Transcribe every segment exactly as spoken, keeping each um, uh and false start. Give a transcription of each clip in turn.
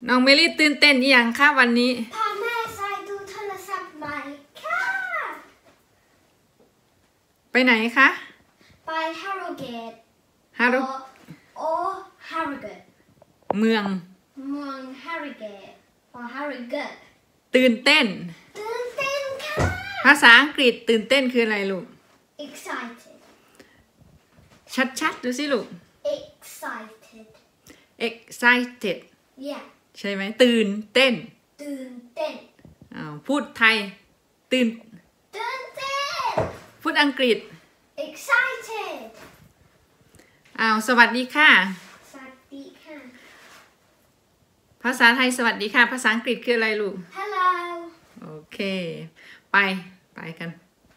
น้องเมลี่ตื่นเต้นอีหยังคะวันนี้พาแม่ใส่ดูโทรศัพท์ใหม่ค่ะไปไหนคะไปฮาร์โรเกตฮาร์โรโอฮาร์โรเกตเมืองเมืองฮาร์โรเกตพอฮาร์โรเกตตื่นเต้นตื่นเต้นค่ะภาษาอังกฤษตื่นเต้นคืออะไรลูก excited ชัดๆดูสิลูก excited excited yeah ใช่ไหมตื่นเต้นตื่นเต้นอ้าวพูดไทยตื่นตื่นเต้นพูดอังกฤษ excited อ้าวสวัสดีค่ะสวัสดีค่ะภาษาไทยสวัสดีค่ะภาษาอังกฤษคืออะไรลูก hello โอเคไปไปกัน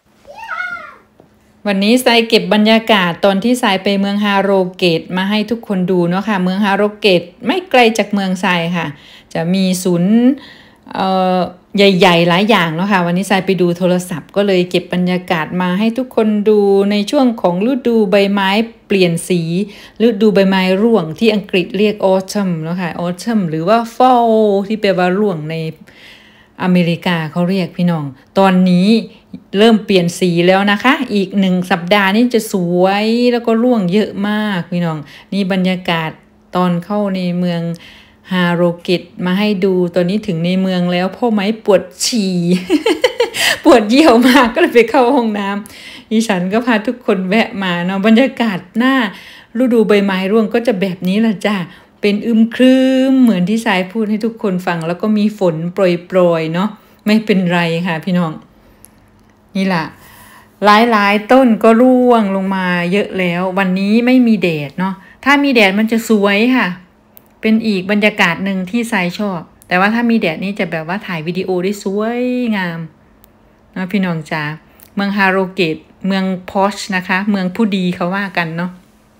วันนี้ทรายเก็บบรรยากาศตอนที่ทรายไปเมืองฮาโรเกตมาให้ทุกคนดูเนาะค่ะเมืองฮาโรเกตไม่ไกลจากเมืองทรายค่ะจะมีศูนย์เอ่อใหญ่ๆหลายอย่างเนาะค่ะวันนี้ทรายไปดูโทรศัพท์ก็เลยเก็บบรรยากาศมาให้ทุกคนดูในช่วงของฤดูใบไม้เปลี่ยนสีฤดูใบไม้ร่วงที่อังกฤษเรียก autumn เนาะค่ะ autumn หรือว่า fall ที่แปลว่าร่วงในอเมริกาเขาเรียกพี่น้องตอนนี้เริ่มเปลี่ยนสีแล้วนะคะอีกหนึ่งสัปดาห์นี้จะสวยแล้วก็ร่วงเยอะมากพี่น้องนี่บรรยากาศตอนเข้าในเมืองฮาโรเกตมาให้ดูตอนนี้ถึงในเมืองแล้วพ่อไม้ปวดฉี่ ปวดเยี่ยวมากก็เลยไปเข้าห้องน้ำอีฉันก็พาทุกคนแวะมาเนาะบรรยากาศหน้าฤดูใบไม้ร่วงก็จะแบบนี้ละจ้าเป็นอึมครึมเหมือนที่สายพูดให้ทุกคนฟังแล้วก็มีฝนโปรยๆเนาะไม่เป็นไรค่ะพี่น้องนี่แหละหลายๆต้นก็ร่วงลงมาเยอะแล้ววันนี้ไม่มีแดดเนาะถ้ามีแดดมันจะสวยค่ะเป็นอีกบรรยากาศหนึ่งที่สายชอบแต่ว่าถ้ามีแดดนี่จะแบบว่าถ่ายวิดีโอได้สวยงามนะพี่น้องจ๋าเมืองฮาโรเกตเมืองพอชนะคะเมืองผู้ดีเขาว่ากันเนาะ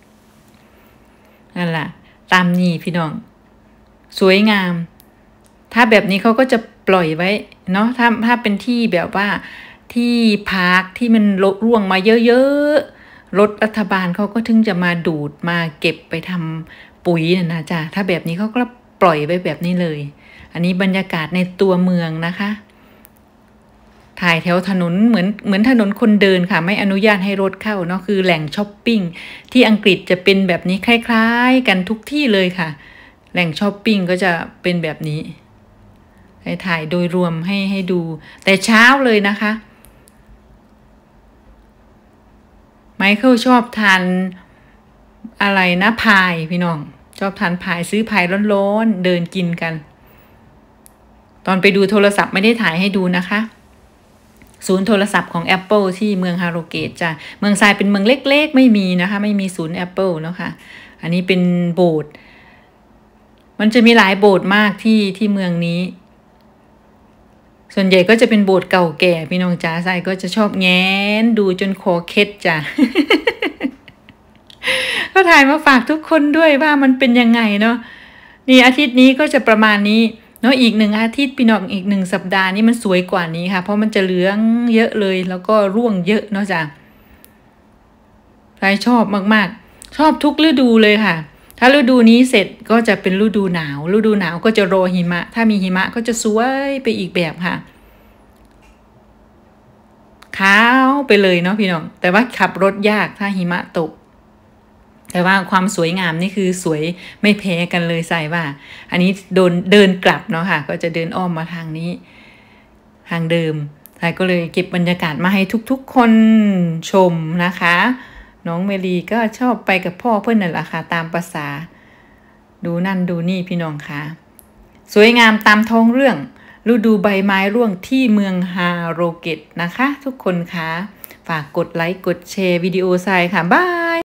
นั่นแหละตามนี้พี่น้องสวยงามถ้าแบบนี้เขาก็จะปล่อยไว้เนาะถ้าถ้าเป็นที่แบบว่าที่พาร์คที่มันร่วงมาเยอะๆรถรัฐบาลเขาก็ถึงจะมาดูดมาเก็บไปทำปุ๋ยนะนะจ๊ะถ้าแบบนี้เขาก็ปล่อยไว้แบบนี้เลยอันนี้บรรยากาศในตัวเมืองนะคะถ่ายแถวถนนเหมือนเหมือนถนนคนเดินค่ะไม่อนุญาตให้รถเข้าเนาะคือแหล่งช้อปปิ้งที่อังกฤษจะเป็นแบบนี้คล้ายๆกันทุกที่เลยค่ะแหล่งช้อปปิ้งก็จะเป็นแบบนี้ให้ถ่ายโดยรวมให้ให้ดูแต่เช้าเลยนะคะไมเคิลชอบทานอะไรนะพายพี่น้องชอบทานพายซื้อพายร้อนๆเดินกินกันตอนไปดูโทรศัพท์ไม่ได้ถ่ายให้ดูนะคะศูนย์โทรศัพท์ของ Apple ที่เมืองฮาโรเกตจ้ะเมืองทรายเป็นเมืองเล็กๆไม่มีนะคะไม่มีศูนย์ Apple เนาะค่ะอันนี้เป็นโบสถ์มันจะมีหลายโบสถ์มากที่ที่เมืองนี้ส่วนใหญ่ก็จะเป็นโบสถ์เก่าแก่พี่น้องจ๋าทรายก็จะชอบแง้นดูจนคอเคล็ดจ้ะ ก็ถ่ายมาฝากทุกคนด้วยว่ามันเป็นยังไงเนาะนี่อาทิตย์นี้ก็จะประมาณนี้เนาะอีกหนึ่งอาทิตย์พี่น้องอีกหนึ่งสัปดาห์นี้มันสวยกว่านี้ค่ะเพราะมันจะเหลืองเยอะเลยแล้วก็ร่วงเยอะเนาะจ้ะทรายชอบมากๆชอบทุกฤดูเลยค่ะถ้าฤดูนี้เสร็จก็จะเป็นฤดูหนาวฤดูหนาวก็จะรอหิมะถ้ามีหิมะก็จะสวยไปอีกแบบค่ะขาวไปเลยเนาะพี่น้องแต่ว่าขับรถยากถ้าหิมะตกแต่ว่าความสวยงามนี่คือสวยไม่แพ้กันเลยใส่ว่าอันนี้โดนเดินกลับเนาะค่ะก็จะเดินอ้อมมาทางนี้ทางเดิมใส่ก็เลยเก็บบรรยากาศมาให้ทุกๆคนชมนะคะน้องเมลีก็ชอบไปกับพ่อเพื่อนนั่นแหละค่ะตามภาษาดูนั่นดูนี่พี่น้องค่ะสวยงามตามท้องเรื่องฤดูใบไม้ร่วงที่เมืองฮาโรเกตนะคะทุกคนค่ะฝากกดไลค์กดแชร์วิดีโอทรายค่ะบาย